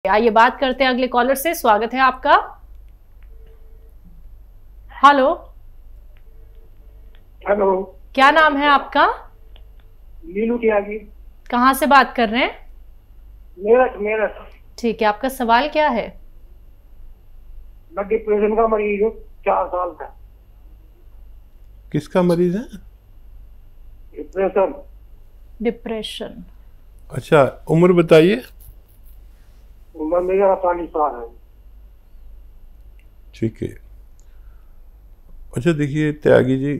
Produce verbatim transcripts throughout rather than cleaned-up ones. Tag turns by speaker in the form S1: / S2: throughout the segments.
S1: है। आइए बात करते हैं अगले कॉलर से। स्वागत है आपका। हेलो
S2: हेलो,
S1: क्या नाम है आपका?
S2: लीलू त्यागी।
S1: कहाँ से बात कर रहे हैं?
S2: मेरठ मेरठ।
S1: ठीक है, आपका सवाल क्या है?
S2: मैं डिप्रेशन का मरीज हूँ, चार साल का।
S3: किसका मरीज है?
S2: डिप्रेशन।
S1: डिप्रेशन।
S3: अच्छा, उम्र बताइए।
S2: उम्र मेरी अड़तालीस साल है।
S3: ठीक है। अच्छा देखिए त्यागी जी,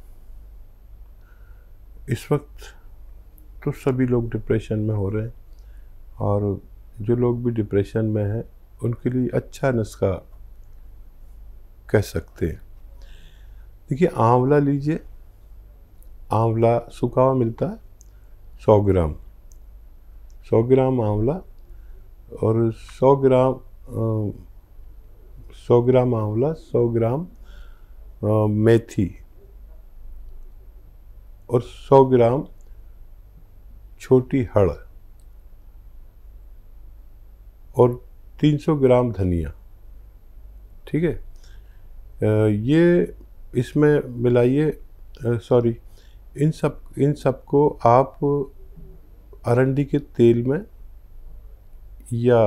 S3: इस वक्त तो सभी लोग डिप्रेशन में हो रहे हैं, और जो लोग भी डिप्रेशन में हैं उनके लिए अच्छा नुस्खा कह सकते हैं। देखिए, आंवला लीजिए। आंवला सूखा हुआ मिलता है, सौ ग्राम सौ ग्राम आंवला, और सौ ग्राम सौ ग्राम आंवला, सौ ग्राम आ, मेथी, और सौ ग्राम छोटी हड़, और तीन सौ ग्राम धनिया। ठीक है, आ, ये इसमें मिलाइए। सॉरी, इन सब इन सब को आप अरंडी के तेल में या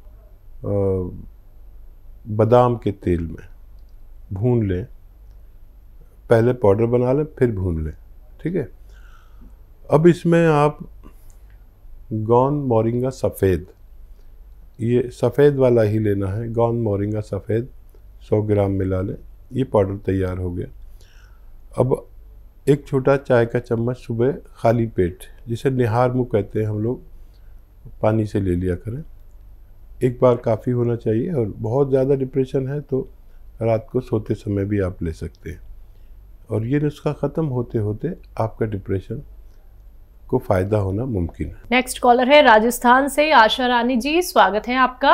S3: बादाम के तेल में भून लें। पहले पाउडर बना लें, फिर भून लें। ठीक है। अब इसमें आप गौन मोरिंगा सफ़ेद, ये सफ़ेद वाला ही लेना है। गौन मोरिंगा सफ़ेद सौ ग्राम मिला लें। ये पाउडर तैयार हो गया। अब एक छोटा चाय का चम्मच सुबह खाली पेट, जिसे निहार मुँह कहते हैं हम लोग, पानी से ले लिया करें। एक बार काफ़ी होना चाहिए, और बहुत ज़्यादा डिप्रेशन है तो रात को सोते समय भी आप ले सकते हैं। और ये नुस्खा ख़त्म होते होते आपका डिप्रेशन को फ़ायदा होना मुमकिन है।
S1: नेक्स्ट कॉलर है राजस्थान से आशा रानी जी। स्वागत है आपका।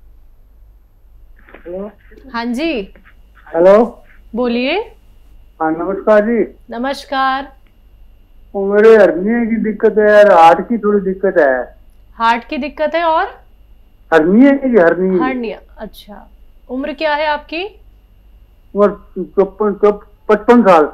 S2: हेलो।
S1: हाँ जी,
S2: हेलो,
S1: बोलिए।
S2: हाँ नमस्कार जी।
S1: नमस्कार।
S2: वो मेरे हर्निया की दिक्कत है यार, हार्ट की थोड़ी दिक्कत है।
S1: हार्ट की दिक्कत है और
S2: हर्निया की हर्निया
S1: हर्निया। अच्छा, उम्र क्या है आपकी?
S2: उम्र चौपन पचपन साल।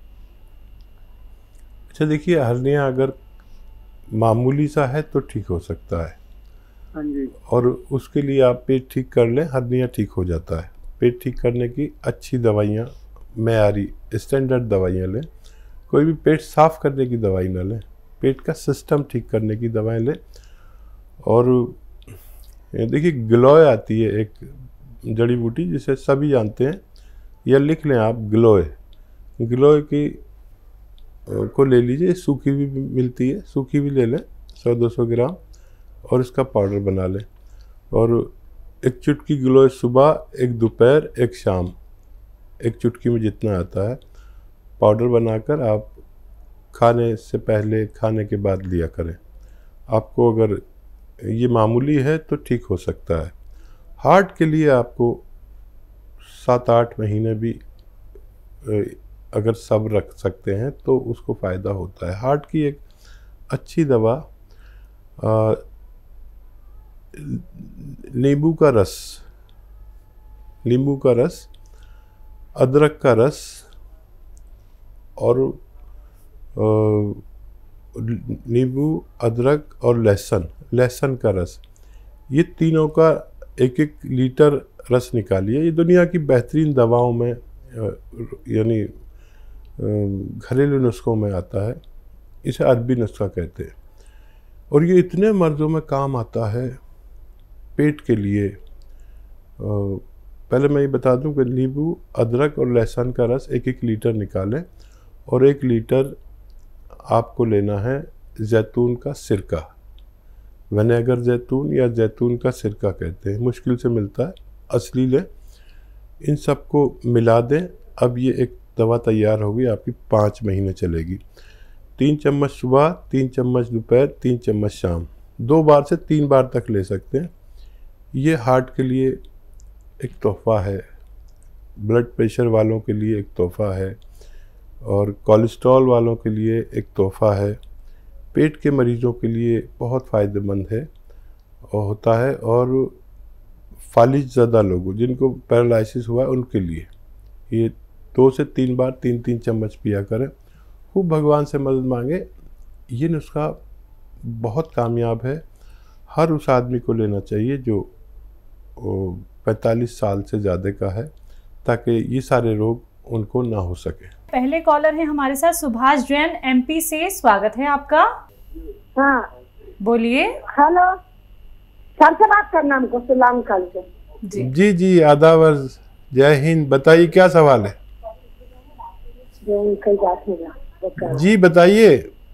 S3: अच्छा देखिए, हर्निया अगर मामूली सा है तो ठीक हो सकता है।
S2: हाँ जी।
S3: और उसके लिए आप पेट ठीक कर लें, हर्निया ठीक हो जाता है। पेट ठीक करने की अच्छी दवाइयाँ, मेयारी स्टैंडर्ड दवाइयाँ लें। कोई भी पेट साफ़ करने की दवाई ना लें, पेट का सिस्टम ठीक करने की दवाएं लें। और देखिए, गिलोय आती है एक जड़ी बूटी, जिसे सभी जानते हैं, या लिख लें आप गिलोय। गिलोय की को ले लीजिए। सूखी भी मिलती है, सूखी भी ले लें, सौ दो सौ ग्राम, और इसका पाउडर बना लें। और एक चुटकी गिलोय सुबह, एक दोपहर, एक शाम, एक चुटकी में जितना आता है पाउडर बनाकर आप खाने से पहले, खाने के बाद लिया करें। आपको अगर ये मामूली है तो ठीक हो सकता है। हार्ट के लिए आपको सात आठ महीने भी अगर सब्र रख सकते हैं तो उसको फ़ायदा होता है। हार्ट की एक अच्छी दवा नींबू का रस, नींबू का रस, अदरक का रस, और नींबू, अदरक और लहसुन, लहसुन का रस, ये तीनों का एक एक लीटर रस निकालिए। ये दुनिया की बेहतरीन दवाओं में, यानी घरेलू नुस्खों में आता है। इसे अरबी नुस्खा कहते हैं, और ये इतने मर्ज़ों में काम आता है पेट के लिए। पहले मैं ये बता दूं कि नींबू, अदरक और लहसुन का रस एक एक लीटर निकालें, और एक लीटर आपको लेना है जैतून का सिरका। विनेगर जैतून या जैतून का सिरका कहते हैं, मुश्किल से मिलता है, असली लें। इन सबको मिला दें। अब ये एक दवा तैयार होगी, आपकी पाँच महीने चलेगी। तीन चम्मच सुबह, तीन चम्मच दोपहर, तीन चम्मच शाम, दो बार से तीन बार तक ले सकते हैं। ये हार्ट के लिए एक तोहफ़ा है, ब्लड प्रेशर वालों के लिए एक तोहफ़ा है, और कोलेस्ट्रॉल वालों के लिए एक तोहफ़ा है। पेट के मरीज़ों के लिए बहुत फ़ायदेमंद है और होता है। और फालिज ज़्यादा लोगों जिनको पैरालिसिस हुआ है उनके लिए ये दो से तीन बार तीन तीन चम्मच पिया करें। खूब भगवान से मदद मांगे। ये नुस्खा बहुत कामयाब है, हर उस आदमी को लेना चाहिए जो पैंतालीस साल से ज़्यादा का है, ताकि ये सारे रोग उनको ना हो सके।
S1: पहले कॉलर हैं हमारे साथ सुभाष जैन एमपी से, स्वागत है आपका।
S4: हाँ
S1: बोलिए।
S4: हेलो, सर से बात करना हमको, सलाम कल से।
S1: जी
S3: जी जी आदाब, जय हिंद। बताइए क्या सवाल है? जी बताइए।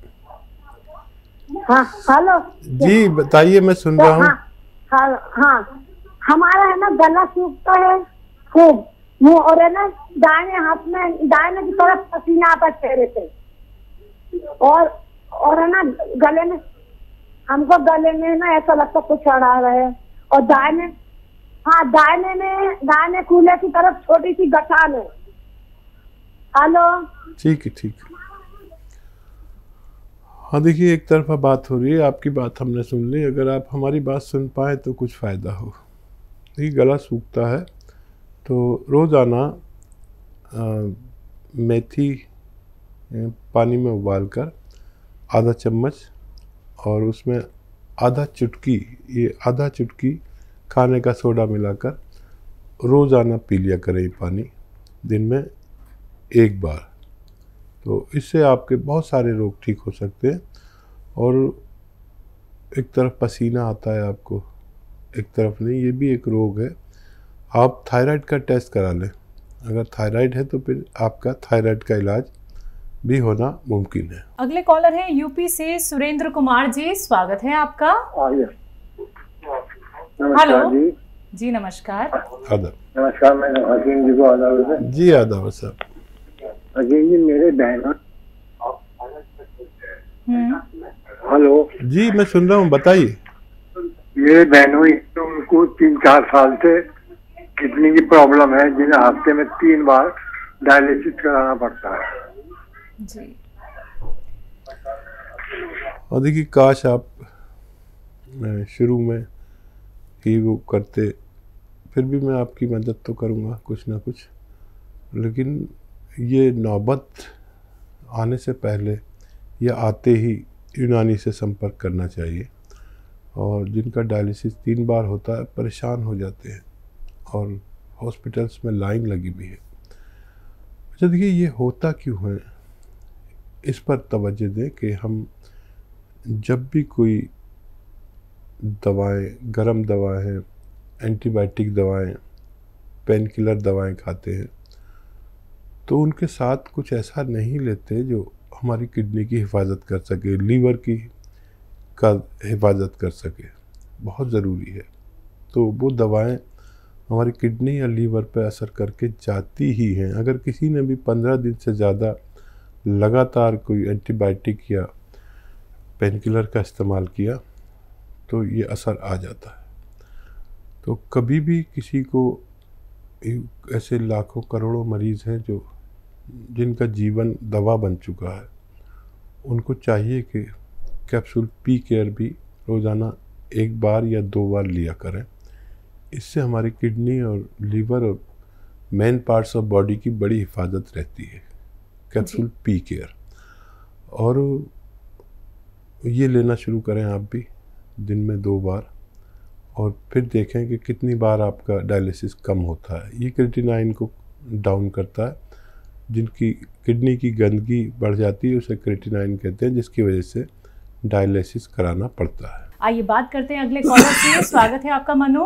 S4: हाँ हेलो
S3: जी बताइए, मैं सुन रहा हूँ।
S4: हाँ, हाँ हाँ हमारा है ना गला सूखता है खूब, मुँह और है ना दाहिने हाथ में दाहिने की तरफ पसीना आता है चेहरे पे, और और है ना गले में, हमको गले में ना ऐसा लगता कुछ अड़ा रहा है, और दाहिने हाँ दाहिने में दाहिने कूल्हे की तरफ छोटी सी गठान है। हेलो
S3: ठीक है ठीक है। हाँ देखिए, एक तरफा बात हो रही है, आपकी बात हमने सुन ली। अगर आप हमारी बात सुन पाए तो कुछ फ़ायदा हो। देखिए गला सूखता है तो रोज़ाना मेथी पानी में उबालकर आधा चम्मच और उसमें आधा चुटकी ये आधा चुटकी खाने का सोडा मिलाकर रोज़ाना पी लिया करें ये पानी, दिन में एक बार। तो इससे आपके बहुत सारे रोग ठीक हो सकते हैं। और एक तरफ पसीना आता है आपको, एक तरफ नहीं, ये भी एक रोग है। आप थायराइड का टेस्ट करा लें, अगर थायराइड है तो फिर आपका थायराइड का इलाज भी होना मुमकिन है।
S1: अगले कॉलर है यूपी से सुरेंद्र कुमार जी, स्वागत है आपका। हेलो
S2: जी
S1: जी नमस्कार।
S3: आदाब।
S2: नमस्कार, मैं हकीम जी को आदाब।
S3: जी आदाब साहब।
S2: हकीम जी मेरे बहन,
S1: हम्म
S2: हेलो
S3: जी मैं सुन रहा हूँ, बताइए।
S2: मेरे बहनों तो उनको तीन चार साल से किडनी की प्रॉब्लम है, जिन्हें हफ्ते में तीन बार डायलिसिस कराना पड़ता है
S1: जी।
S3: और देखिए काश आप शुरू में ही वो करते, फिर भी मैं आपकी मदद तो करूँगा कुछ ना कुछ, लेकिन ये नौबत आने से पहले या आते ही यूनानी से संपर्क करना चाहिए। और जिनका डायलिसिस तीन बार होता है परेशान हो जाते हैं और हॉस्पिटल्स में लाइन लगी भी है। अच्छा देखिए, ये होता क्यों है, इस पर तवज्जो दें कि हम जब भी कोई दवाएं, गरम दवाएं, एंटीबायोटिक दवाएं, पेन किलर दवाएं खाते हैं तो उनके साथ कुछ ऐसा नहीं लेते जो हमारी किडनी की हिफाजत कर सके, लीवर की का हिफाजत कर सके। बहुत ज़रूरी है। तो वो दवाएं हमारी किडनी या लीवर पर असर करके जाती ही हैं। अगर किसी ने भी पंद्रह दिन से ज़्यादा लगातार कोई एंटीबायोटिक या पेन किलर का इस्तेमाल किया तो ये असर आ जाता है। तो कभी भी किसी को, ऐसे लाखों करोड़ों मरीज़ हैं जो जिनका जीवन दवा बन चुका है, उनको चाहिए कि कैप्सूल पी केयर भी रोज़ाना एक बार या दो बार लिया करें। इससे हमारी किडनी और लीवर और मेन पार्ट्स ऑफ बॉडी की बड़ी हिफाजत रहती है, कैप्सूल पी केयर। और ये लेना शुरू करें आप भी, दिन में दो बार, और फिर देखें कि कितनी बार आपका डायलिसिस कम होता है। ये क्रिएटिनाइन को डाउन करता है। जिनकी किडनी की गंदगी बढ़ जाती है उसे क्रिएटिनाइन कहते हैं, जिसकी वजह से डायलिसिस कराना पड़ता है।
S1: आइए बात करते हैं अगले कॉलर से। स्वागत है आपका मनु।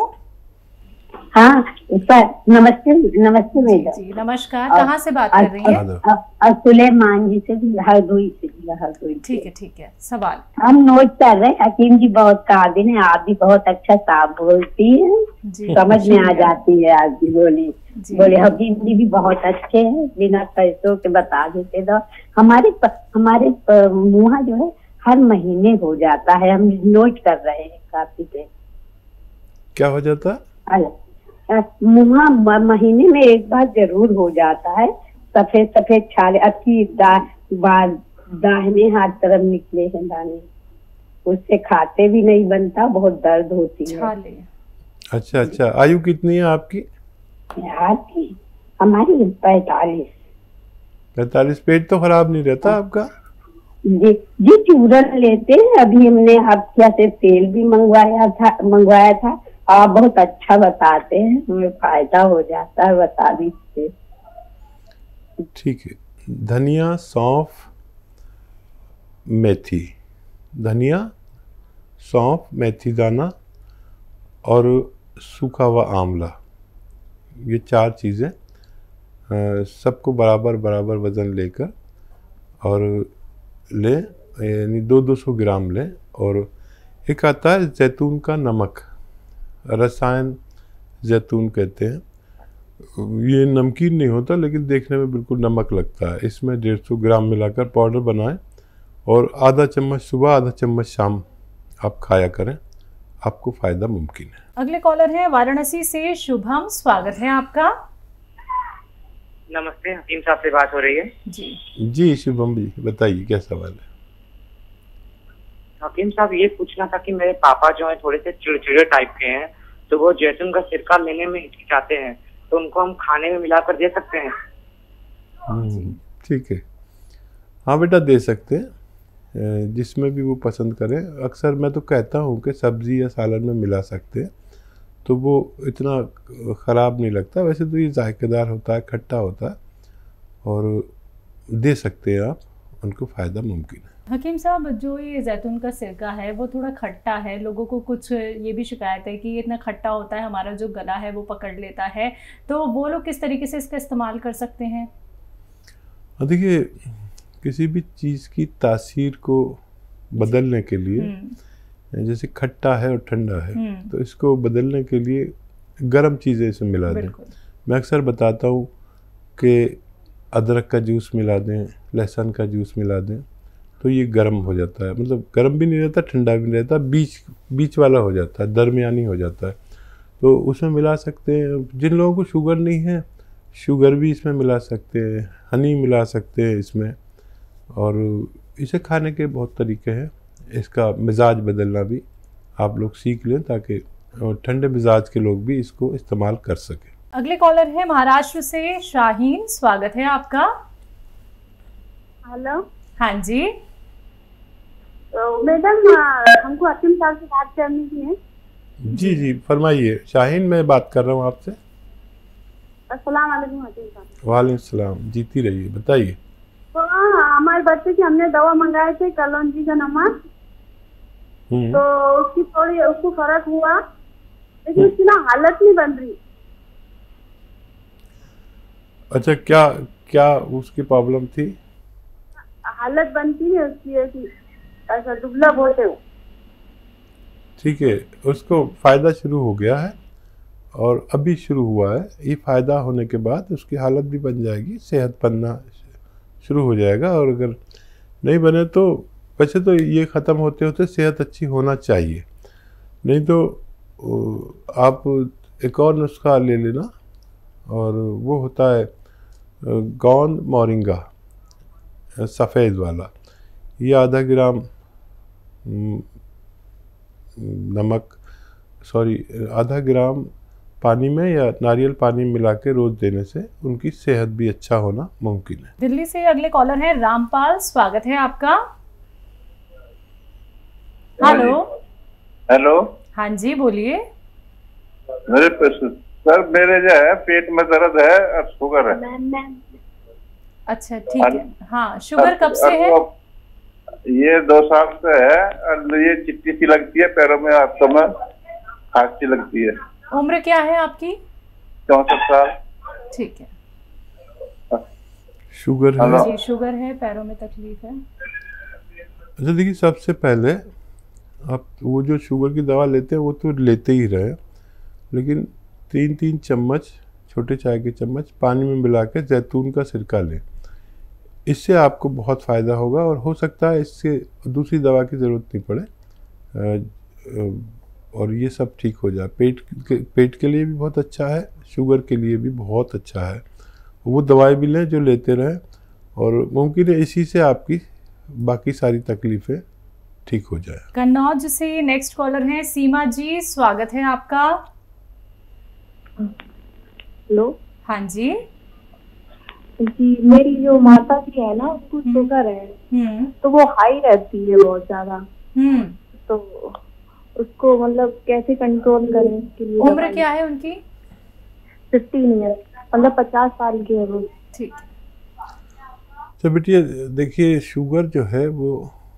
S4: हाँ सर, नमस्ते नमस्ते मैडम।
S1: जी नमस्कार, कहाँ से बात कर रही हैं?
S4: और सुलेमान जी से, हरदोई से। हरदोई।
S1: ठीक है ठीक है, सवाल
S4: हम नोट कर रहे हैं। हकीम जी बहुत काबिल हैं, आप भी बहुत अच्छा साफ बोलती हैं, समझ में आ जाती है आपकी बोली। बोले हकीम जी भी बहुत अच्छे हैं, बिना पैसों के बता देते। तो हमारे हमारे मुँह जो है हर महीने हो जाता है, हम नोट कर रहे हैं काफी से।
S3: क्या हो जाता है?
S4: मुँह महीने में एक बार जरूर हो जाता है, सफेद सफेद छाले अच्छी दा, बाल दाहिने हाथ तरफ निकले हैं दाने, उससे खाते भी नहीं बनता, बहुत दर्द होती है।
S3: अच्छा अच्छा, आयु कितनी है आपकी?
S5: आपकी हमारी पैतालीस।
S3: पैंतालीस। पेट तो खराब नहीं रहता आपका?
S5: जी जी, चूरन लेते हैं। अभी हमने हफ्ते से तेल भी मंगवाया था मंगवाया था आप बहुत अच्छा बताते हैं, हमें फायदा हो जाता है, बता दीजिए।
S3: ठीक है, धनिया, सौंफ, मेथी, धनिया, सौंफ, मेथी दाना और सूखा हुआ आंवला, ये चार चीज़ें सबको बराबर बराबर वज़न लेकर और लें, यानी दो दो सौ ग्राम लें। और एक आता है जैतून का नमक, रसायन जैतून कहते हैं, ये नमकीन नहीं होता लेकिन देखने में बिल्कुल नमक लगता है। इसमें डेढ़ सौ ग्राम मिलाकर पाउडर बनाएं और आधा चम्मच सुबह आधा चम्मच शाम आप खाया करें, आपको फ़ायदा मुमकिन है।
S1: अगले कॉलर हैं वाराणसी से शुभम, स्वागत है आपका।
S6: नमस्ते, हकीम साहब से बात हो रही है?
S1: जी
S3: जी शुभम जी, बताइए क्या सवाल है?
S6: हकीम साहब, ये पूछना था कि मेरे पापा जो है थोड़े से चिड़चिड़े टाइप के हैं, तो वो जैतून का सिरका लेने में हिचकिचाते हैं, तो उनको हम खाने में मिलाकर दे सकते हैं?
S3: ठीक है, हाँ बेटा दे सकते हैं, जिसमें भी वो पसंद करें। अक्सर मैं तो कहता हूँ कि सब्ज़ी या सालन में मिला सकते हैं, तो वो इतना ख़राब नहीं लगता। वैसे तो ये जायकेदार होता है, खट्टा होता है, और दे सकते हैं आप, उनको फ़ायदा मुमकिन है।
S1: हकीम साहब, जो ये जैतून का सिरका है वो थोड़ा खट्टा है, लोगों को कुछ ये भी शिकायत है कि ये इतना खट्टा होता है, हमारा जो गला है वो पकड़ लेता है, तो वो लोग किस तरीके से इसका इस्तेमाल कर सकते हैं?
S3: देखिए, किसी भी चीज़ की तासीर को बदलने के लिए, जैसे खट्टा है और ठंडा है, तो इसको बदलने के लिए गर्म चीज़ें इसमें मिला दें। मैं अक्सर बताता हूँ कि अदरक का जूस मिला दें, लहसुन का जूस मिला दें, तो ये गर्म हो जाता है। मतलब गर्म भी नहीं रहता, ठंडा भी नहीं रहता, बीच बीच वाला हो जाता है, दरमियानी हो जाता है, तो उसमें मिला सकते हैं। जिन लोगों को शुगर नहीं है, शुगर भी इसमें मिला सकते हैं, हनी मिला सकते हैं इसमें, और इसे खाने के बहुत तरीके हैं। इसका मिजाज बदलना भी आप लोग सीख लें, ताकि ठंडे मिजाज के लोग भी इसको इस्तेमाल कर सकें।
S1: अगले कॉलर है महाराष्ट्र से शाहीन, स्वागत है आपका।
S4: हेलो।
S1: हाँ जी।
S4: तो मैडम, हमको हकीम साहब से बात करनी थी है।
S3: जी जी फरमाइए। शाहीन, मैं बात कर रहा हूँ आपसे।
S4: अस्सलाम वालेकुम हकीम साहब।
S3: वालेकुम सलाम, जीती रहिए, बताइए।
S4: तो हमारे बच्चे की हमने दवा मंगाए थे, कलौंजी का नमक, तो उसकी थोड़ी उसको फर्क हुआ, लेकिन उसकी ना हालत नहीं बन रही।
S3: अच्छा, क्या क्या उसकी प्रॉब्लम थी?
S4: हालत बनती है उसकी, ऐसा दुबला बहुत है।
S3: ठीक है, उसको फ़ायदा शुरू हो गया है और अभी शुरू हुआ है। ये फ़ायदा होने के बाद उसकी हालत भी बन जाएगी, सेहत बनना शुरू हो जाएगा। और अगर नहीं बने तो वैसे तो ये ख़त्म होते होते सेहत अच्छी होना चाहिए, नहीं तो आप एक और नुस्खा ले लेना, और वो होता है गोंद मोरिंगा सफ़ेद वाला। ये आधा ग्राम नमक सॉरी आधा ग्राम पानी में या नारियल पानी मिला के रोज़ देने से उनकी सेहत भी अच्छा होना मुमकिन है।
S1: दिल्ली से अगले कॉलर हैं रामपाल, स्वागत है आपका। हेलो।
S7: हेलो।
S1: हाँ जी, बोलिए।
S7: मेरे सर मेरे जो है पेट में दर्द है और शुगर है।
S1: अच्छा ठीक है। हाँ, शुगर कब से है?
S7: ये दो साल से है, और ये चिट्टी सी लगती है पैरों में, हाथों में खांसी लगती है।
S1: उम्र क्या है आपकी?
S7: चौसठ साल।
S1: ठीक है।
S3: शुगर है
S1: जी, शुगर है, पैरों में तकलीफ है।
S3: अच्छा देखिए, सबसे पहले आप वो जो शुगर की दवा लेते हैं वो तो लेते ही रहे, लेकिन तीन तीन चम्मच छोटे चाय के चम्मच पानी में मिला के जैतून का सिरका लें। इससे आपको बहुत फ़ायदा होगा, और हो सकता है इससे दूसरी दवा की ज़रूरत नहीं पड़े, और ये सब ठीक हो जाए। पेट के पेट के लिए भी बहुत अच्छा है, शुगर के लिए भी बहुत अच्छा है। वो दवाई भी लें जो लेते रहें, और मुमकिन है इसी से आपकी बाकी सारी तकलीफ़ें ठीक हो जाए।
S1: कन्नौज से नेक्स्ट कॉलर हैं सीमा जी, स्वागत है आपका।
S8: हेलो।
S1: हाँ जी
S8: जी, मेरी जो माता जी है ना, उसको
S1: हम्म।
S8: शुगर है,
S1: हम्म
S8: तो वो हाई रहती है बहुत ज्यादा।
S1: हम्म
S8: तो उसको मतलब कैसे कंट्रोल करें इसके लिए?
S1: उम्र क्या है उनकी?
S8: फिफ्टीन ईयर, मतलब पचास साल की है वो।
S1: ठीक।
S3: तो बेटिया देखिए, शुगर जो है वो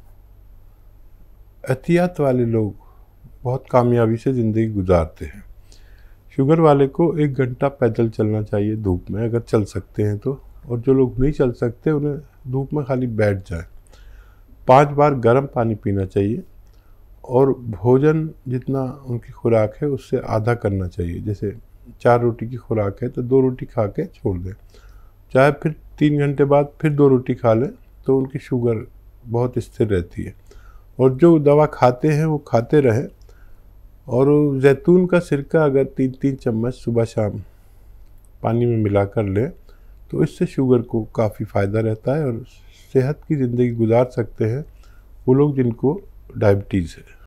S3: एहतियात वाले लोग बहुत कामयाबी से ज़िंदगी गुजारते हैं। शुगर वाले को एक घंटा पैदल चलना चाहिए धूप में, अगर चल सकते हैं तो। और जो लोग नहीं चल सकते उन्हें धूप में खाली बैठ जाए। पांच बार गर्म पानी पीना चाहिए और भोजन जितना उनकी खुराक है उससे आधा करना चाहिए। जैसे चार रोटी की खुराक है तो दो रोटी खा के छोड़ दें, चाहे फिर तीन घंटे बाद फिर दो रोटी खा लें, तो उनकी शुगर बहुत स्थिर रहती है। और जो दवा खाते हैं वो खाते रहें। और जैतून का सिरका अगर तीन तीन चम्मच सुबह शाम पानी में मिला कर लें तो इससे शुगर को काफ़ी फ़ायदा रहता है और सेहत की ज़िंदगी गुजार सकते हैं वो लोग जिनको डायबिटीज़ है।